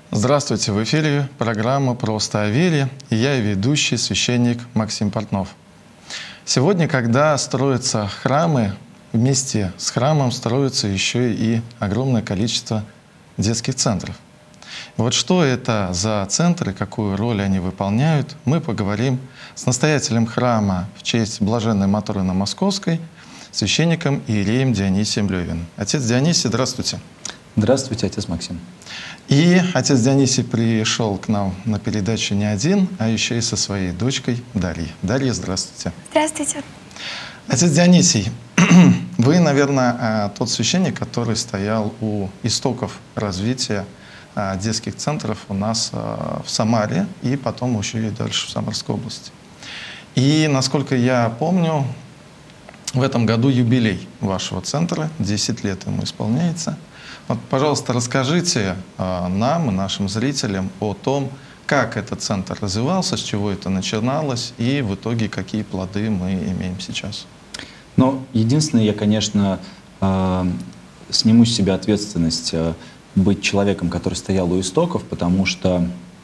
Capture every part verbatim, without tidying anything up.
Здравствуйте, в эфире программа «Просто о вере», и я ведущий священник Максим Портнов. Сегодня, когда строятся храмы, вместе с храмом строится еще и огромное количество детских центров. Вот что это за центры, какую роль они выполняют, мы поговорим с настоятелем храма в честь Блаженной Матроны Московской, священником Иереем Дионисием Левиным. Отец Дионисий, здравствуйте. Здравствуйте, отец Максим. И отец Дионисий пришел к нам на передачу не один, а еще и со своей дочкой Дарьей. Дарья, здравствуйте. Здравствуйте. Отец Дионисий, вы, наверное, тот священник, который стоял у истоков развития детских центров у нас в Самаре и потом еще и дальше в Самарской области. И, насколько я помню, в этом году юбилей вашего центра, десять лет ему исполняется. Вот, пожалуйста, расскажите э, нам и нашим зрителям о том, как этот центр развивался, с чего это начиналось и в итоге какие плоды мы имеем сейчас. Ну, единственное, я, конечно, э, сниму с себя ответственность э, быть человеком, который стоял у истоков, потому что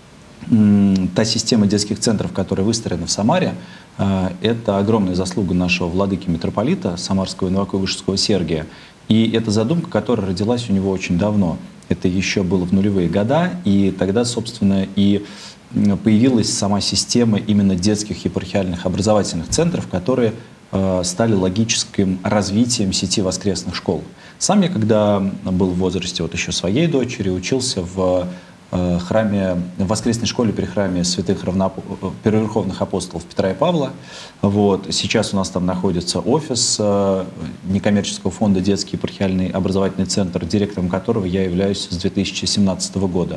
э, та система детских центров, которая выстроена в Самаре, э, это огромная заслуга нашего владыки митрополита Самарского и Новаковышского Сергия. И это задумка, которая родилась у него очень давно. Это еще было в нулевые года, и тогда, собственно, и появилась сама система именно детских епархиальных образовательных центров, которые э, стали логическим развитием сети воскресных школ. Сам я, когда был в возрасте вот еще своей дочери, учился в э, храме, в воскресной школе при храме святых равноап... первоверховных апостолов Петра и Павла. Вот. Сейчас у нас там находится офис э, некоммерческого фонда «Детский епархиальный образовательный центр», директором которого я являюсь с две тысячи семнадцатого года.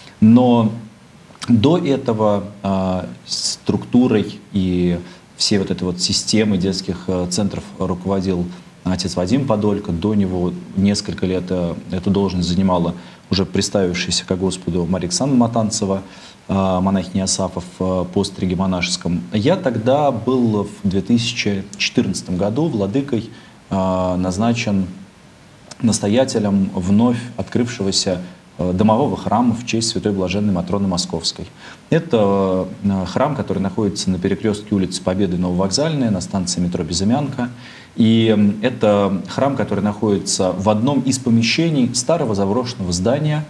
Но до этого э, структурой и всей вот этой вот системой детских э, центров руководил отец Вадим Подолько. До него несколько лет э, эту должность занимала уже представившаяся ко Господу Мария Александровна Матанцева, э, монахиня Асафов в постриге монашеском. Я тогда был в две тысячи четырнадцатом году владыкой э, назначен настоятелем вновь открывшегося домового храма в честь Святой Блаженной Матроны Московской. Это храм, который находится на перекрестке улицы Победы и Нововокзальная, на станции метро Безымянка. И это храм, который находится в одном из помещений старого заброшенного здания,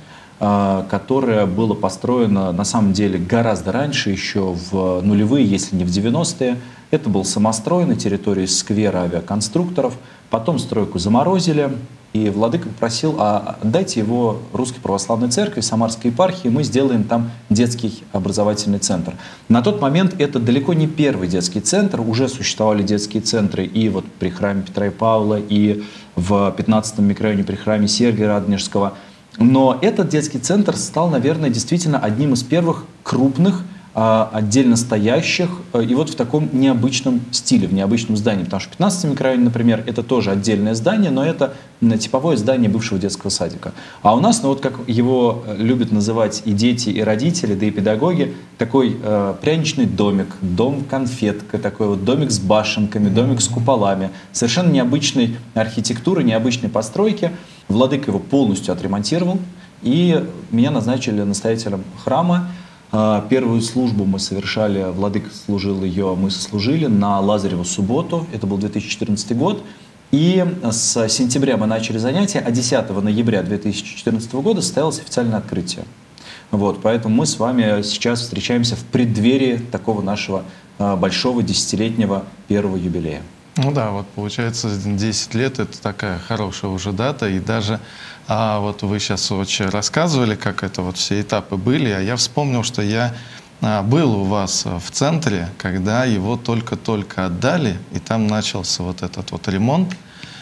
которое было построено на самом деле гораздо раньше, еще в нулевые, если не в девяностые. Это был самострой на территории сквера авиаконструкторов. Потом стройку заморозили. И владыка попросил, а отдайте его Русской Православной Церкви, Самарской епархии, мы сделаем там детский образовательный центр. На тот момент это далеко не первый детский центр, уже существовали детские центры и вот при храме Петра и Павла, и в пятнадцатом микрорайоне при храме Сергия Радонежского. Но этот детский центр стал, наверное, действительно одним из первых крупных, отдельно стоящих, и вот в таком необычном стиле, в необычном здании. Потому что в пятнадцатом микрорайоне, например, это тоже отдельное здание, но это типовое здание бывшего детского садика. А у нас, ну вот как его любят называть и дети, и родители, да и педагоги, такой э, пряничный домик, дом-конфетка, такой вот домик с башенками, домик с куполами, совершенно необычной архитектуры, необычной постройки. Владыка его полностью отремонтировал, и меня назначили настоятелем храма. Первую службу мы совершали, владыка служил ее, мы сослужили на Лазареву субботу, это был две тысячи четырнадцатый год. И с сентября мы начали занятия, а десятого ноября две тысячи четырнадцатого года состоялось официальное открытие. Вот, поэтому мы с вами сейчас встречаемся в преддверии такого нашего большого десятилетнего первого юбилея. Ну да, вот получается десять лет — это такая хорошая уже дата, и даже а, вот вы сейчас очень рассказывали, как это вот все этапы были, а я вспомнил, что я а, был у вас в центре, когда его только-только отдали, и там начался вот этот вот ремонт,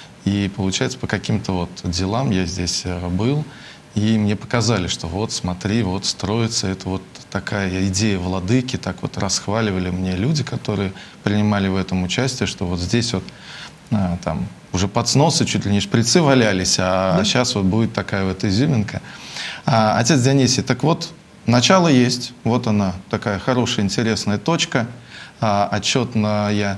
и получается по каким-то вот делам я здесь был, и мне показали, что вот смотри, вот строится, это вот такая идея владыки, так вот расхваливали мне люди, которые принимали в этом участие, что вот здесь вот а, там уже под сносы чуть ли не шприцы валялись, а да. Сейчас вот будет такая вот изюминка. А, отец Дионисий, так вот, начало есть, вот она, такая хорошая, интересная точка, а, отчетная.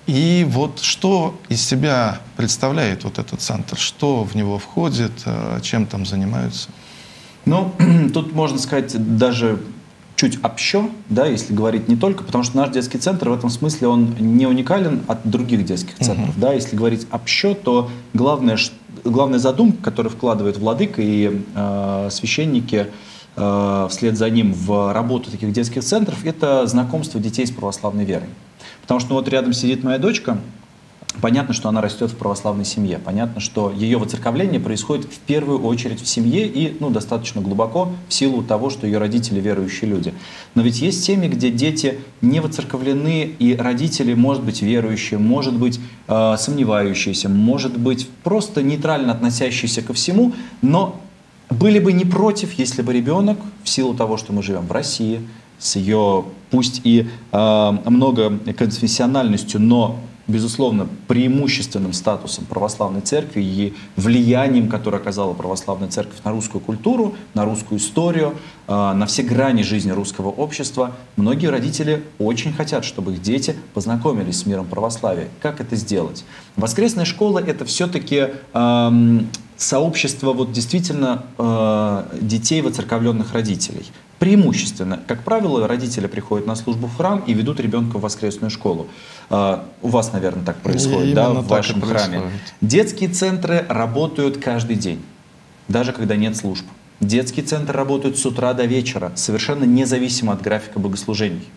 И вот что из себя представляет вот этот центр, что в него входит, чем там занимаются? Ну, тут можно сказать даже чуть общо, да, если говорить не только, потому что наш детский центр в этом смысле он не уникален от других детских центров. Uh-huh. Да, если говорить общо, то главное, главная задумка, которую вкладывает владыка и э, священники э, вслед за ним в работу таких детских центров, это знакомство детей с православной верой. Потому что ну, вот рядом сидит моя дочка. Понятно, что она растет в православной семье. Понятно, что ее воцерковление происходит в первую очередь в семье и ну, достаточно глубоко в силу того, что ее родители верующие люди. Но ведь есть семьи, где дети не воцерковлены, и родители, может быть, верующие, может быть, э, сомневающиеся, может быть, просто нейтрально относящиеся ко всему, но были бы не против, если бы ребенок, в силу того, что мы живем в России, с ее, пусть и э, многоконфессиональностью, но безусловно, преимущественным статусом православной церкви и влиянием, которое оказала православная церковь на русскую культуру, на русскую историю, на все грани жизни русского общества, многие родители очень хотят, чтобы их дети познакомились с миром православия. Как это сделать? Воскресная школа — это все-таки эм, сообщество вот действительно э, детей воцерковленных родителей. Преимущественно, как правило, родители приходят на службу в храм и ведут ребенка в воскресную школу. Uh, у вас, наверное, так происходит, да, в вашем храме. Детские центры работают каждый день, даже когда нет служб. Детские центры работают с утра до вечера, совершенно независимо от графика богослужений.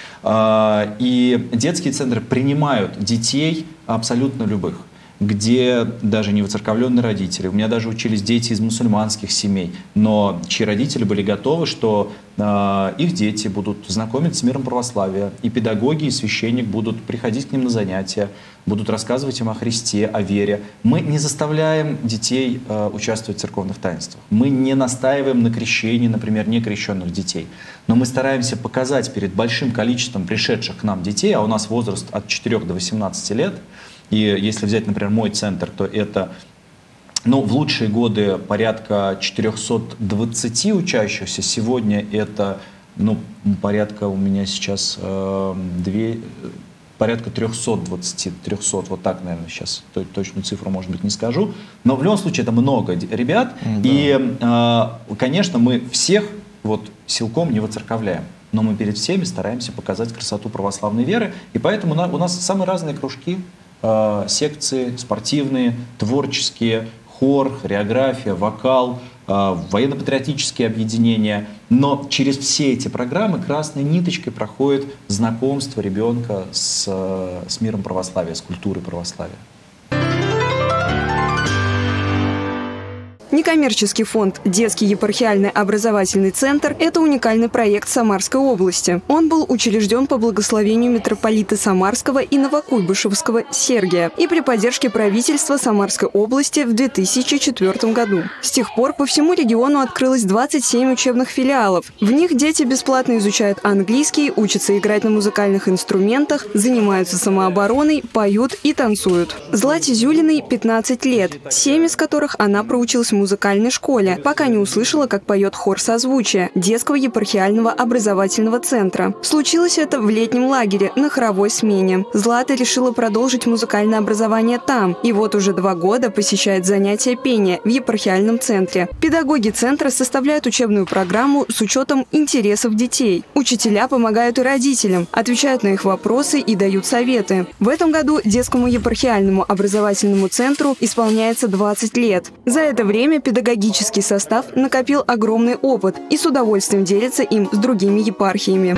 Uh, и детские центры принимают детей абсолютно любых, где даже не воцерковленные родители. У меня даже учились дети из мусульманских семей, но чьи родители были готовы, что э, их дети будут знакомиться с миром православия, и педагоги, и священник будут приходить к ним на занятия, будут рассказывать им о Христе, о вере. Мы не заставляем детей э, участвовать в церковных таинствах. Мы не настаиваем на крещении, например, некрещенных детей. Но мы стараемся показать перед большим количеством пришедших к нам детей, а у нас возраст от четырёх до восемнадцати лет, и если взять, например, мой центр, то это, ну, в лучшие годы порядка четырёхсот двадцати учащихся. Сегодня это, ну, порядка у меня сейчас э, две, порядка трёхсот двадцати, трёхсот, вот так, наверное, сейчас точную цифру, может быть, не скажу. Но в любом случае это много ребят. Да. И, э, конечно, мы всех вот силком не воцерковляем. Но мы перед всеми стараемся показать красоту православной веры. И поэтому у нас самые разные кружки. Секции спортивные, творческие, хор, хореография, вокал, военно-патриотические объединения. Но через все эти программы красной ниточкой проходит знакомство ребенка с, с миром православия, с культурой православия. Некоммерческий фонд «Детский епархиальный образовательный центр» – это уникальный проект Самарской области. Он был учрежден по благословению митрополита Самарского и Новокуйбышевского Сергия и при поддержке правительства Самарской области в две тысячи четвёртом году. С тех пор по всему региону открылось двадцать семь учебных филиалов. В них дети бесплатно изучают английский, учатся играть на музыкальных инструментах, занимаются самообороной, поют и танцуют. Злате Зюлиной пятнадцать лет, семь из которых она проучилась в музыкальной школе, пока не услышала, как поет хор созвучия Детского епархиального образовательного центра. Случилось это в летнем лагере на хоровой смене. Злата решила продолжить музыкальное образование там, и вот уже два года посещает занятия пения в епархиальном центре. Педагоги центра составляют учебную программу с учетом интересов детей. Учителя помогают и родителям, отвечают на их вопросы и дают советы. В этом году Детскому епархиальному образовательному центру исполняется двадцать лет. За это время педагогический состав накопил огромный опыт и с удовольствием делится им с другими епархиями.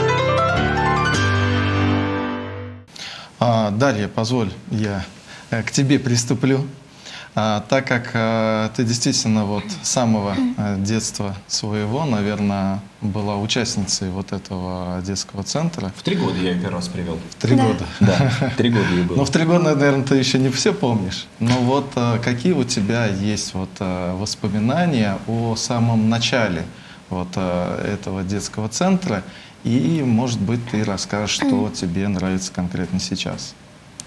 А, Дарья, позволь, я к тебе приступлю. А, так как а, ты действительно вот с самого а, детства своего, наверное, была участницей вот этого детского центра. В три года я ее первый раз привел. В три да. года? Да, три года ей было. Ну, в три года, наверное, ты еще не все помнишь. Но вот а, какие у тебя есть вот а, воспоминания о самом начале вот а, этого детского центра? И, может быть, ты расскажешь, что тебе нравится конкретно сейчас.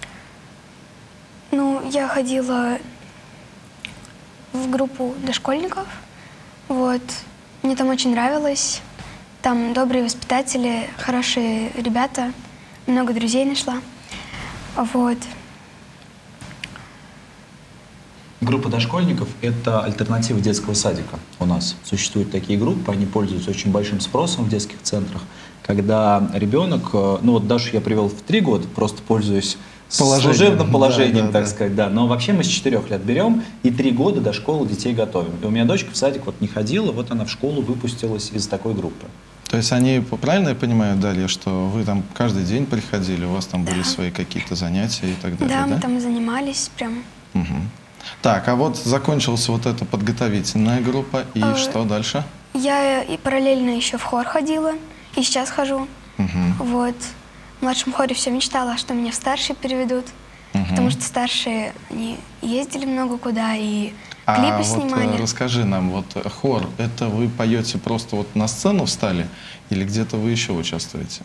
Ну, я ходила в группу дошкольников. Вот. Мне там очень нравилось. Там добрые воспитатели, хорошие ребята. Много друзей нашла. Вот. Группа дошкольников – это альтернатива детского садика у нас. Существуют такие группы, они пользуются очень большим спросом в детских центрах, когда ребенок, ну вот Дашу я привел в три года, просто пользуюсь Положением. служебным положением, Да, да, так да. сказать, да. Но вообще мы с четырех лет берем и три года до школы детей готовим. И у меня дочка в садик вот не ходила, вот она в школу выпустилась из такой группы. То есть они, правильно я понимаю, Дарья, что вы там каждый день приходили, у вас там Да. были свои какие-то занятия и так далее, Да, да? мы там занимались прям. Мгм. Так, а вот закончилась вот эта подготовительная группа, и А, что дальше? Я и параллельно еще в хор ходила, и сейчас хожу. Мгм. Вот. В младшем хоре все мечтала, что меня в старший переведут, Мгм. потому что старшие, они ездили много куда и А клипы вот снимали. э, расскажи нам, вот э, хор, это вы поете просто вот на сцену встали, или где-то вы еще участвуете?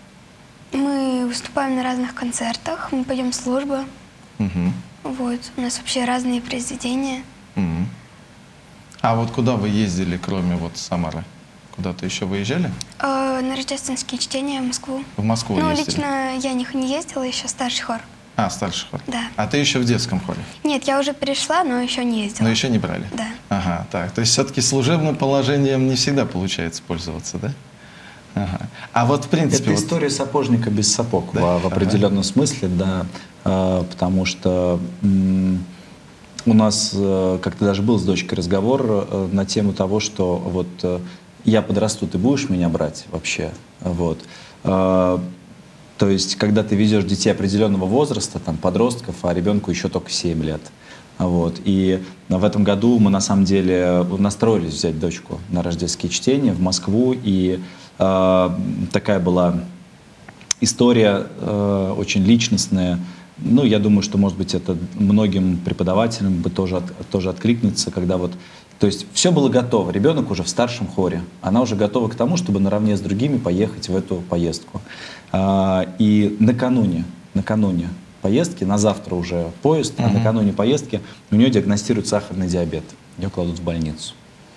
Мы выступаем на разных концертах, мы поем службы. Мгм. Вот. У нас вообще разные произведения. Мгм. А вот куда вы ездили, кроме вот Самары? Куда-то еще выезжали? Э, на рождественские чтения в Москву. В Москву Ну, ездили? лично я не, не ездила, еще старший хор. А, старший хор. Да. А ты еще в детском хоре? Нет, я уже перешла, но еще не ездила. Но еще не брали? Да. Ага, так. То есть все-таки служебным положением не всегда получается пользоваться, да? Ага. А вот в принципе... Это вот- история сапожника без сапог Да? в, в определенном смысле, да, э, потому что м, у нас э, как-то даже был с дочкой разговор э, на тему того, что вот э, я подрасту, ты будешь меня брать вообще, вот. Э, то есть, когда ты везешь детей определенного возраста, там, подростков, а ребенку еще только семь лет. Вот. И в этом году мы на самом деле настроились взять дочку на рождественские чтения в Москву, и э, такая была история э, очень личностная. Ну, я думаю, что, может быть, это многим преподавателям бы тоже, от- тоже откликнется, когда вот... То есть все было готово, ребенок уже в старшем хоре, она уже готова к тому, чтобы наравне с другими поехать в эту поездку. А, и накануне, накануне поездки, на завтра уже поезд, а Мгм. накануне поездки у нее диагностируют сахарный диабет, ее кладут в больницу.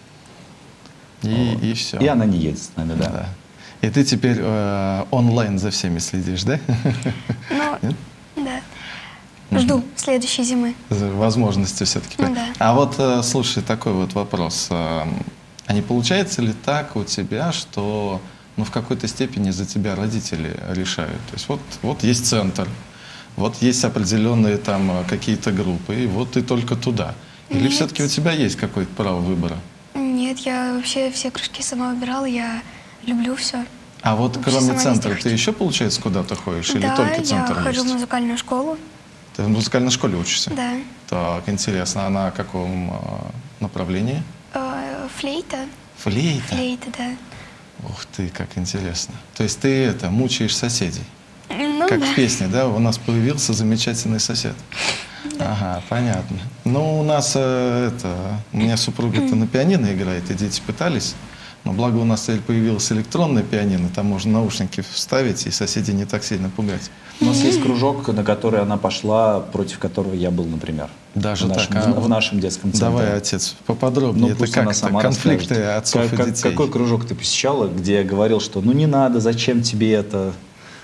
И, Вот. и все. И она не едет с нами, да. Да. И ты теперь э, онлайн за всеми следишь, да? Ну, да. Жду следующей зимы. За возможности все-таки. Ну да. А вот, э, слушай, такой вот вопрос. Э, А не получается ли так у тебя, что ну, в какой-то степени за тебя родители решают? То есть вот, вот есть центр, вот есть определенные там э, какие-то группы, и вот ты только туда. Или Нет. все-таки у тебя есть какое-то право выбора? Нет, я вообще все кружки сама выбирала, я люблю все. А вот Вообще кроме сама центра, везде ты хочу. еще, получается, куда-то ходишь? Или Да, только я центр хожу в есть? музыкальную школу. Ты в музыкальной школе учишься? Да. Так, интересно. А на каком э, направлении? Э, Флейта. Флейта? Флейта, да. Ух ты, как интересно. То есть ты это, мучаешь соседей? Ну Как да. в песне, да? У нас появился замечательный сосед. Ага, понятно. Ну, у нас э, это... У меня супруга-то на пианино играет, и дети пытались. Но благо у нас теперь появилось электронное пианино, там можно наушники вставить, и соседей не так сильно пугать. У нас есть кружок, на который она пошла, против которого я был, например. Даже в нашем, так, а? в, в нашем детском центре. Давай, отец, поподробнее. Ну, это пусть как она это? сама Конфликты расскажет. отцов Как- и как- детей. Какой кружок ты посещала, где я говорил, что ну не надо, зачем тебе это?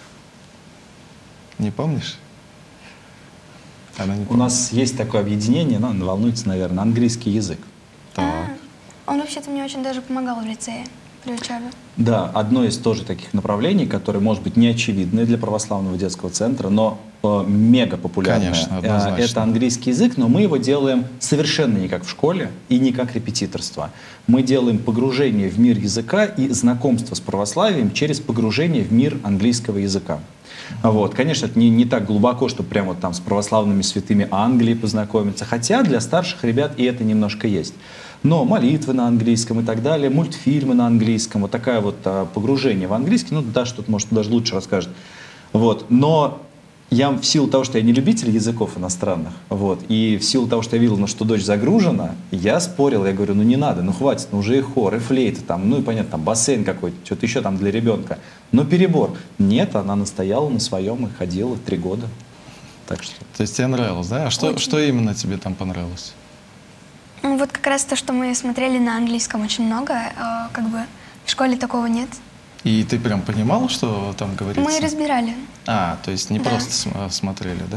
Не помнишь? Она не У помнит. нас есть такое объединение, ну, волнуется, наверное, английский язык. Так. А, он вообще-то мне очень даже помогал в лицее при учебе. Да, одно из тоже таких направлений, которое, может быть, не очевидное для православного детского центра, но э, мега популярное. Конечно, Э, однозначно. Это английский язык, но мы его делаем совершенно не как в школе и не как репетиторство. Мы делаем погружение в мир языка и знакомство с православием через погружение в мир английского языка. Вот. Конечно, это не, не так глубоко, чтобы прямо вот там с православными святыми Англии познакомиться, хотя для старших ребят и это немножко есть. Но молитвы на английском и так далее, мультфильмы на английском, вот такое вот а, погружение в английский, ну, да, что-то, может, даже лучше расскажет. Вот. Но я в силу того, что я не любитель языков иностранных, вот, и в силу того, что я видел, ну, что дочь загружена, я спорил, я говорю, ну не надо, ну хватит, ну уже и хор, и флейта, там, ну и понятно, там бассейн какой-то, что-то еще там для ребенка. Но перебор. Нет, она настояла на своем и ходила три года. Так что... То есть тебе нравилось, да? А что, Очень. что именно тебе там понравилось? Ну, вот как раз то, что мы смотрели на английском очень много, э, как бы в школе такого нет. И ты прям понимал, что там говорится? Мы разбирали. А, то есть не Да. просто см- смотрели, да?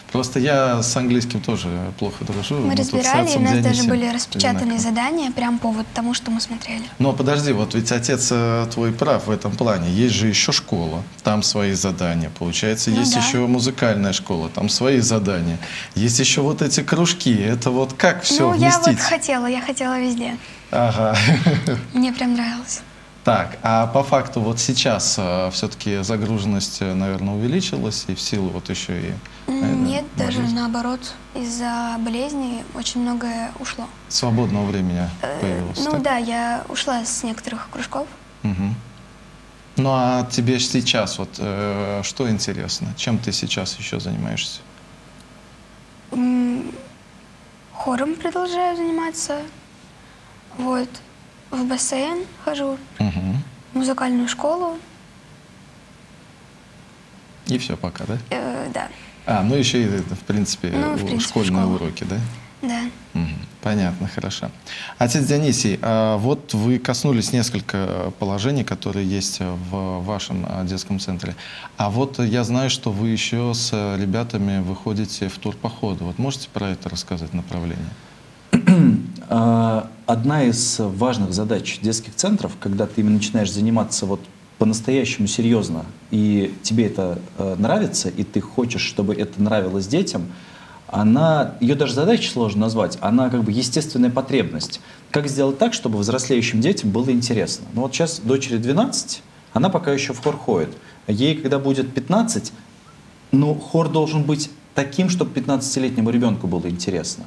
Просто я с английским тоже плохо дружу. Мы тут с разбирали, и у отцом нас даже Дионисием были распечатанные одинаково. задания прям по вот тому, что мы смотрели. Но подожди, вот ведь отец э, твой прав в этом плане. Есть же еще школа, там свои задания. Получается, Ну есть да. еще музыкальная школа, там свои задания. Есть еще вот эти кружки. Это вот как все Ну, я вместить? вот хотела, я хотела везде. Ага. Мне прям нравилось. Так, а по факту вот сейчас все-таки загруженность, э, наверное, увеличилась и в силу вот еще и... М, наверное, Нет, даже болезни. наоборот, из-за болезней очень многое ушло. Свободного времени Э, появилось, Ну так? да, я ушла с некоторых кружков. Мгм. Ну а тебе ж сейчас вот э, что интересно? Чем ты сейчас еще занимаешься? М, Хором продолжаю заниматься. Вот. В бассейн хожу, Мгм. в музыкальную школу. И все пока, да? Э, да, А, ну еще и, в принципе, Ну, в у- принципе, школьные школа. уроки, да? да. Мгм. Понятно, хорошо. Отец Дионисий, а вот вы коснулись несколько положений, которые есть в вашем а, детском центре. А вот я знаю, что вы еще с ребятами выходите в турпоходы. Вот можете про это рассказать, направление? А, Одна из важных задач детских центров, когда ты именно начинаешь заниматься вот по-настоящему серьезно, и тебе это э, нравится, и ты хочешь, чтобы это нравилось детям, она, ее даже задачей сложно назвать, она как бы естественная потребность. Как сделать так, чтобы взрослеющим детям было интересно? Ну вот сейчас дочери двенадцать, она пока еще в хор ходит. Ей, когда будет пятнадцать, ну, хор должен быть таким, чтобы пятнадцатилетнему ребенку было интересно.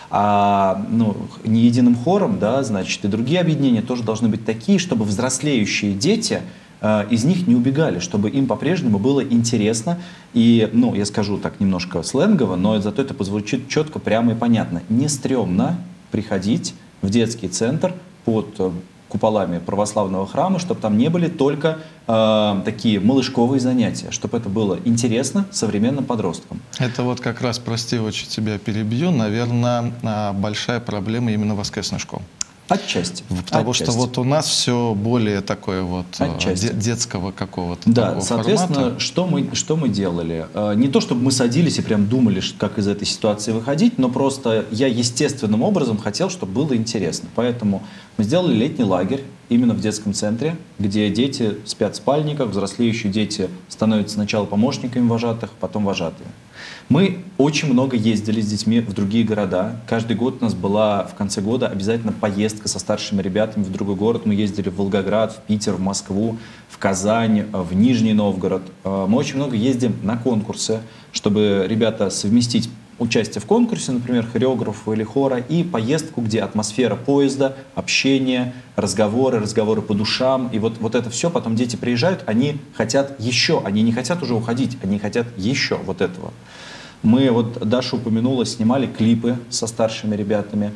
А ну, не единым хором, да, значит, и другие объединения тоже должны быть такие, чтобы взрослеющие дети э, из них не убегали, чтобы им по-прежнему было интересно. И, ну, я скажу так немножко сленгово, но зато это позвучит четко, прямо и понятно. Не стрёмно приходить в детский центр под э, куполами православного храма, чтобы там не были только э, такие малышковые занятия, чтобы это было интересно современным подросткам. Это вот как раз, прости, очень тебя перебью, наверное, а, большая проблема именно воскресной школы. Отчасти. Потому Отчасти. что вот у нас все более такое вот э, Отчасти. де- детского какого-то Да, такого соответственно, формата. что мы, что мы делали? Э, Не то, чтобы мы садились и прям думали, ш- как из этой ситуации выходить, но просто я естественным образом хотел, чтобы было интересно. Поэтому мы сделали летний лагерь именно в детском центре, где дети спят в спальниках, взрослеющие дети становятся сначала помощниками вожатых, потом вожатыми. Мы очень много ездили с детьми в другие города. Каждый год у нас была в конце года обязательно поездка со старшими ребятами в другой город. Мы ездили в Волгоград, в Питер, в Москву, в Казань, в Нижний Новгород. Э, Мы очень много ездим на конкурсы, чтобы ребята совместить участие в конкурсе, например, хореографа или хора, и поездку, где атмосфера поезда, общение, разговоры, разговоры по душам. И вот, вот это все, потом дети приезжают, они хотят еще, они не хотят уже уходить, они хотят еще вот этого. Мы, вот Даша упомянула, снимали клипы со старшими ребятами.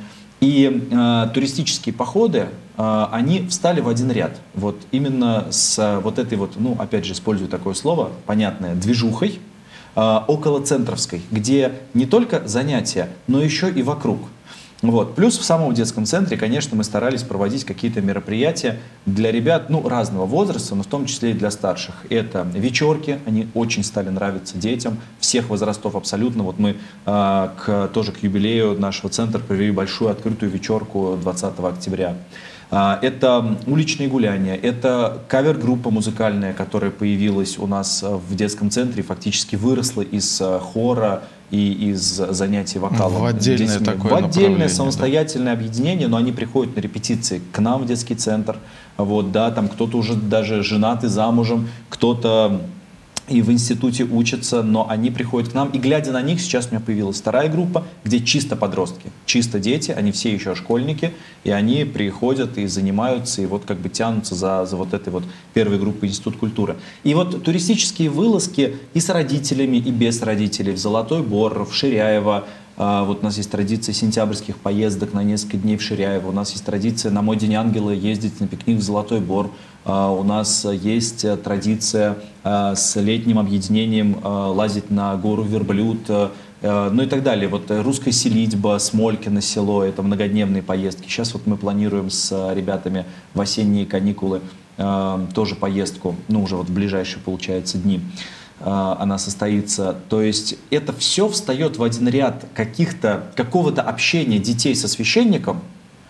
И э, туристические походы, э, они встали в один ряд. Вот именно с э, вот этой вот, ну, опять же, использую такое слово, понятное, движухой, э, околоцентровской, где не только занятия, но еще и вокруг. Вот. Плюс в самом детском центре, конечно, мы старались проводить какие-то мероприятия для ребят, ну, разного возраста, но в том числе и для старших. Это вечерки, они очень стали нравиться детям, всех возрастов абсолютно. Вот мы э, к, тоже к юбилею нашего центра провели большую открытую вечерку двадцатого октября. Э, это уличные гуляния, это кавер-группа музыкальная, которая появилась у нас в детском центре, фактически выросла из э, хора и из занятий вокалом. В отдельное детьми. такое В отдельное направление, самостоятельное объединение, но они приходят на репетиции к нам в детский центр. Вот, да, там кто-то уже даже женат и замужем, кто-то и в институте учатся, но они приходят к нам. И глядя на них, сейчас у меня появилась вторая группа, где чисто подростки, чисто дети, они все еще школьники, и они приходят и занимаются, и вот как бы тянутся за, за вот этой вот первой группой Институт культуры. И вот туристические вылазки и с родителями, и без родителей в Золотой Бор, в Ширяево. Вот у нас есть традиция сентябрьских поездок на несколько дней в Ширяево. У нас есть традиция на мой День Ангела ездить на пикник в Золотой Бор. У нас есть традиция с летним объединением лазить на гору Верблюд, ну и так далее. Вот русская селитьба, Смолькино село, это многодневные поездки. Сейчас вот мы планируем с ребятами в осенние каникулы тоже поездку, ну уже вот в ближайшие, получается, дни. э, она состоится. То есть это все встает в один ряд каких-то, какого-то общения детей со священником,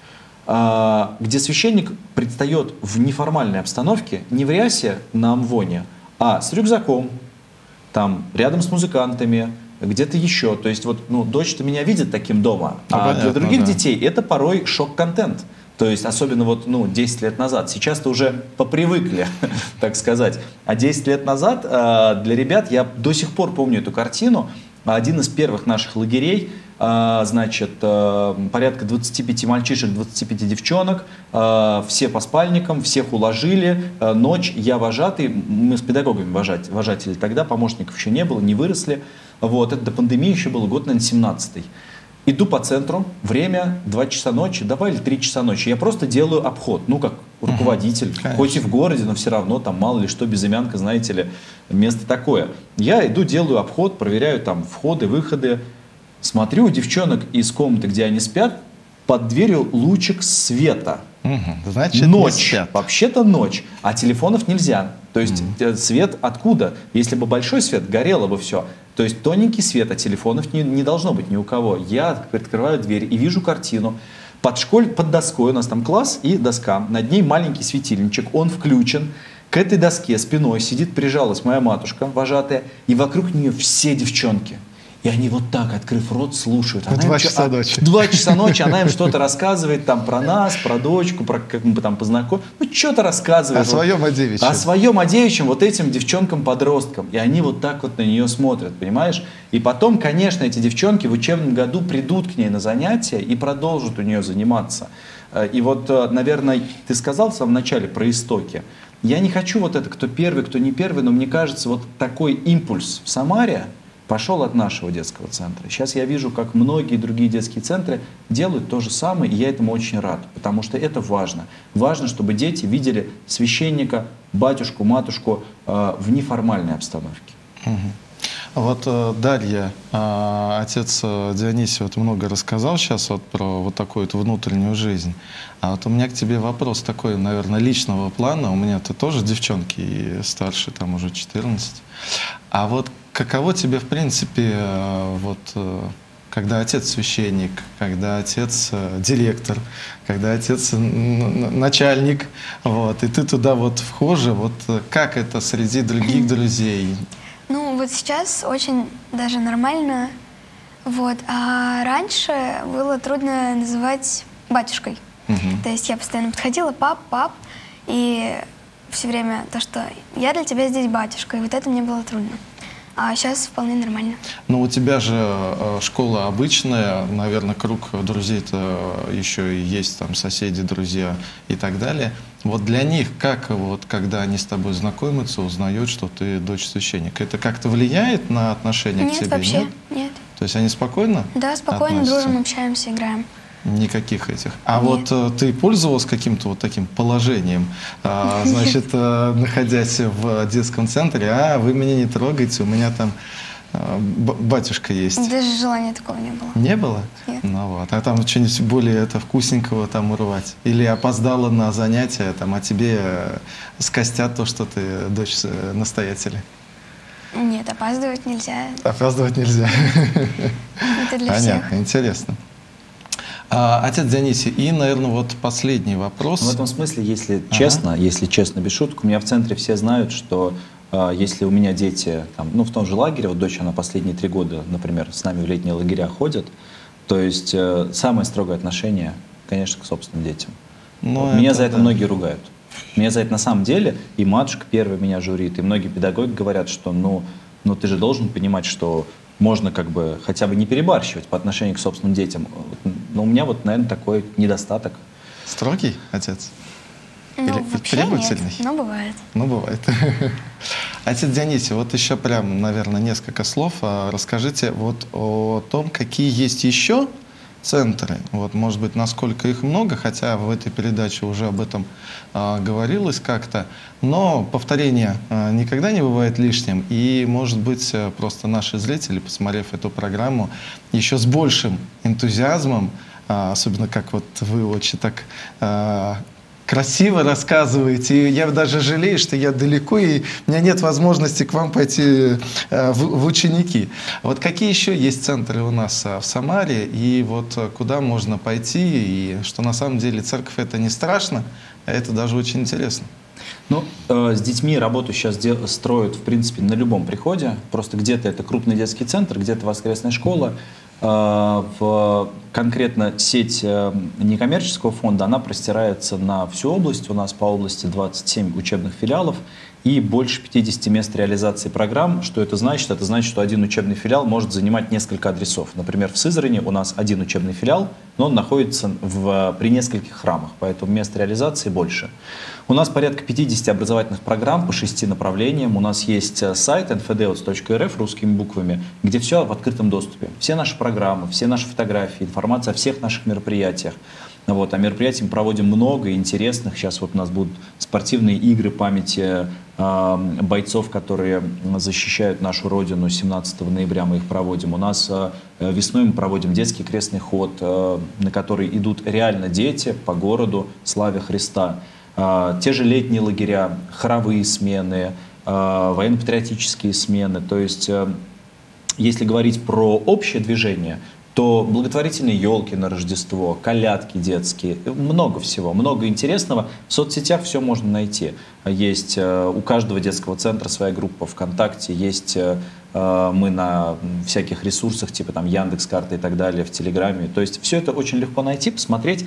э, где священник предстает в неформальной обстановке, не в рясе на амвоне, а с рюкзаком, там, рядом с музыкантами, где-то еще. То есть вот, ну, дочь-то меня видит таким дома, Ну, а понятно, для других да. детей это порой шок-контент. То есть особенно вот, ну, десять лет назад. Сейчас-то уже попривыкли, так сказать. А десять лет назад э, для ребят, я до сих пор помню эту картину, один из первых наших лагерей, э, значит, э, порядка двадцати пяти мальчишек, двадцати пяти девчонок, э, все по спальникам, всех уложили, э, ночь, я вожатый, мы с педагогами вожать, вожатели тогда, помощников еще не было, не выросли. Вот, это до пандемии еще было, год, наверное, семнадцатый. Иду по центру, время два часа ночи, давай или три часа ночи. Я просто делаю обход, ну, как руководитель, Конечно. хоть и в городе, но все равно там мало ли что, безымянка, знаете ли, место такое. Я иду, делаю обход, проверяю там входы, выходы. Смотрю, у девчонок из комнаты, где они спят, под дверью лучик света. Мгм. Значит, не Ночь, спят. вообще-то ночь, а телефонов нельзя. То есть э, свет откуда? Если бы большой свет, горело бы все. То есть тоненький свет, а телефонов не, не должно быть ни у кого. Я открываю дверь и вижу картину. Под, школь, под доской у нас там класс и доска. Над ней маленький светильничек, он включен. К этой доске спиной сидит, прижалась моя матушка, вожатая, и вокруг нее все девчонки. И они вот так, открыв рот, слушают. Она Два им чё- часа а- ночи. Два часа ночи она им что-то рассказывает там про нас, про дочку, про как мы там познакомились. Ну, что-то рассказывает. О своем, о девичьем. О своем, о девичьем, вот этим девчонкам-подросткам. И они вот так вот на нее смотрят, понимаешь? И потом, конечно, эти девчонки в учебном году придут к ней на занятия и продолжат у нее заниматься. Э, И вот, э, наверное, ты сказал в самом начале про истоки. Я не хочу вот это, кто первый, кто не первый, но мне кажется, вот такой импульс в Самаре пошел от нашего детского центра. Сейчас я вижу, как многие другие детские центры делают то же самое, и я этому очень рад, потому что это важно. Важно, чтобы дети видели священника, батюшку, матушку э, в неформальной обстановке. Мгм. Вот э, Дарья, э, отец э, Дионисий вот много рассказал сейчас вот про вот такую вот внутреннюю жизнь. А вот у меня к тебе вопрос такой, наверное, личного плана. У меня-то тоже девчонки и старше, там уже четырнадцать. А вот каково тебе, в принципе, э, вот, э, когда отец священник, когда отец э, директор, когда отец н- н- начальник, вот, и ты туда вот вхожа, вот э, как это среди других друзей? Ну, вот сейчас очень даже нормально. Вот. А раньше было трудно называть батюшкой. Мгм. То есть я постоянно подходила, пап, пап, и все время то, что я для тебя здесь батюшка, и вот это мне было трудно. А сейчас вполне нормально. Ну, у тебя же э, школа обычная, наверное, круг друзей-то еще и есть, там, соседи, друзья и так далее. Вот для них, как вот, когда они с тобой знакомятся, узнают, что ты дочь священника, это как-то влияет на отношение к Нет, тебе? вообще, Нет? нет. То есть они спокойно Да, спокойно, относятся? дружим, общаемся, играем. Никаких этих. А Нет. вот э, ты пользовалась каким-то вот таким положением, а, значит, э, находясь в детском центре, а вы меня не трогайте, у меня там э, б- батюшка есть. Даже желания такого не было. Не было? Нет. Ну вот. А там что-нибудь более это, вкусненького там урвать? Или опоздала на занятия, там, а тебе э, скостят то, что ты дочь э, настоятеля? Нет, опаздывать нельзя. Опаздывать нельзя. Это для всех. Понятно, интересно. А, отец Дионисий, и, наверное, вот последний вопрос. В этом смысле, если честно, если честно, без шуток, у меня в центре все знают, что э, если у меня дети, там, ну, в том же лагере, вот дочь, она последние три года, например, с нами в летние лагеря ходит, то есть э, самое строгое отношение, конечно, к собственным детям. Ну, Вот. Меня это за это да. многие ругают. Меня за это на самом деле, и матушка первая меня журит, и многие педагоги говорят, что ну, ну ты же должен понимать, что можно как бы хотя бы не перебарщивать по отношению к собственным детям. Но у меня вот, наверное, такой недостаток. Строгий отец? Ну, Или вообще нет, требовательный? но бывает. Ну, бывает. Отец Дионисий, вот еще прям, наверное, несколько слов. А, Расскажите вот о том, какие есть еще центры. Вот, может быть, насколько их много, хотя в этой передаче уже об этом а, говорилось как-то. Но повторение а, никогда не бывает лишним. И, может быть, а, просто наши зрители, посмотрев эту программу, еще с большим энтузиазмом, а, особенно как вот вы очень так... а, красиво рассказываете. И я даже жалею, что я далеко, и у меня нет возможности к вам пойти в, в ученики. Вот какие еще есть центры у нас в Самаре, и вот куда можно пойти, и что на самом деле церковь — это не страшно, а это даже очень интересно. Ну, э, с детьми работу сейчас дел- строят, в принципе, на любом приходе. Просто где-то это крупный детский центр, где-то воскресная школа. Э, в, конкретно сеть э, некоммерческого фонда, она простирается на всю область. У нас по области двадцать семь учебных филиалов и больше пятидесяти мест реализации программ. Что это значит? Это значит, что один учебный филиал может занимать несколько адресов. Например, в Сызрани у нас один учебный филиал, но он находится в, при нескольких храмах, поэтому мест реализации больше. У нас порядка пятидесяти образовательных программ по шести направлениям. У нас есть сайт эн эф дэ о тэ точка эр эф русскими буквами, где все в открытом доступе. Все наши программы, все наши фотографии, информация о всех наших мероприятиях. Вот, а мероприятий мы проводим много интересных. Сейчас вот у нас будут спортивные игры памяти э, бойцов, которые защищают нашу родину. семнадцатого ноября мы их проводим. У нас э, весной мы проводим детский крестный ход, э, на который идут реально дети по городу, славя Христа. Э, те же летние лагеря, хоровые смены, э, военно-патриотические смены. То есть, э, если говорить про общее движение, то благотворительные елки на Рождество, колядки детские, много всего, много интересного. В соцсетях все можно найти. Есть у каждого детского центра своя группа ВКонтакте, есть мы на всяких ресурсах, типа там Яндекс.Карты и так далее, в Телеграме. То есть все это очень легко найти, посмотреть.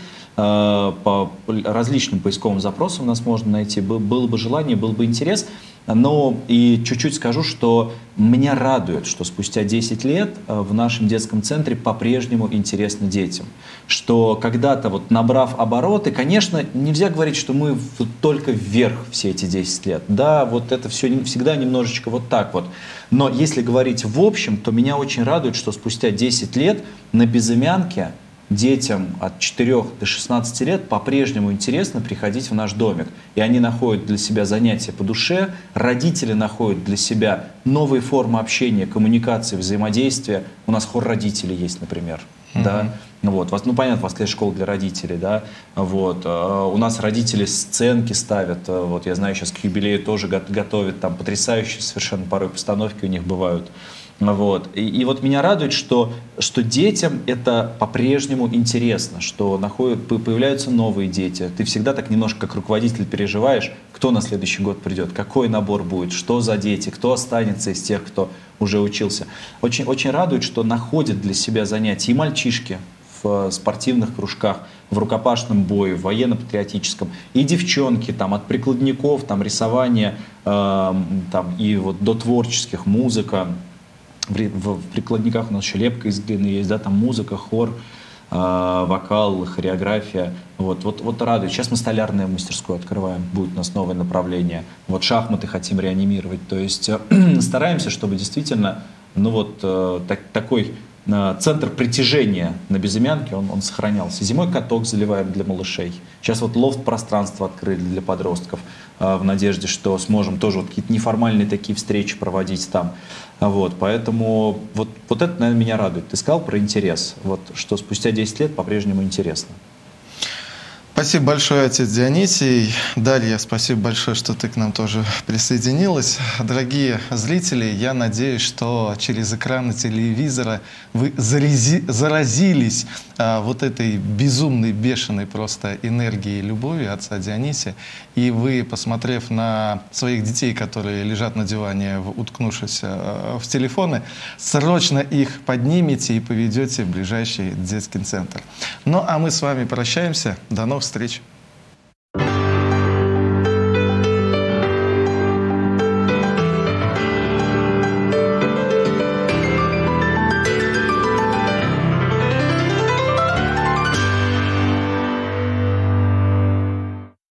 По различным поисковым запросам у нас можно найти. Было бы желание, был бы интерес. Но и чуть-чуть скажу, что меня радует, что спустя десять лет в нашем детском центре по-прежнему интересно детям. Что когда-то, вот набрав обороты, конечно, нельзя говорить, что мы только вверх все эти десять лет. Да, вот это все всегда немножечко вот так вот. Но если говорить в общем, то меня очень радует, что спустя десять лет на Безымянке детям от четырёх до шестнадцати лет по-прежнему интересно приходить в наш домик. И они находят для себя занятия по душе, родители находят для себя новые формы общения, коммуникации, взаимодействия. У нас хор родителей есть, например. Mm-hmm. Да? Вот. Ну, понятно, воскресная школа для родителей. Да? Вот. У нас родители сценки ставят. Вот. Я знаю, сейчас к юбилею тоже готовят. Там потрясающие совершенно порой постановки у них бывают. Вот. И, и вот меня радует, что, что детям это по-прежнему интересно, что находят, появляются новые дети. Ты всегда так немножко как руководитель переживаешь, кто на следующий год придет, какой набор будет, что за дети, кто останется из тех, кто уже учился. Очень, очень радует, что находят для себя занятия и мальчишки в спортивных кружках, в рукопашном бою, в военно-патриотическом, и девчонки там, от прикладников, там, рисования э, там, и вот, до творческих, музыка. В, в, в прикладниках у нас еще лепка из глины есть, да, там музыка, хор, э, вокал, хореография. Вот, вот, вот радует. Сейчас мы столярную мастерскую открываем, будет у нас новое направление. Вот шахматы хотим реанимировать. То есть э, стараемся, чтобы действительно ну, вот, э, так, такой э, центр притяжения на Безымянке, он, он сохранялся. Зимой каток заливаем для малышей. Сейчас вот лофт-пространство открыли для подростков э, в надежде, что сможем тоже вот какие-то неформальные такие встречи проводить там. Вот, поэтому вот, вот это, наверное, меня радует. Ты сказал про интерес, вот, что спустя десять лет по-прежнему интересно. Спасибо большое, отец Дионисий. Дарья, спасибо большое, что ты к нам тоже присоединилась. Дорогие зрители, я надеюсь, что через экраны телевизора вы зарази, заразились а, вот этой безумной, бешеной просто энергией и любовью отца Дионисия. И вы, посмотрев на своих детей, которые лежат на диване, уткнувшись а, в телефоны, срочно их поднимете и поведете в ближайший детский центр. Ну, а мы с вами прощаемся. До новых встреч!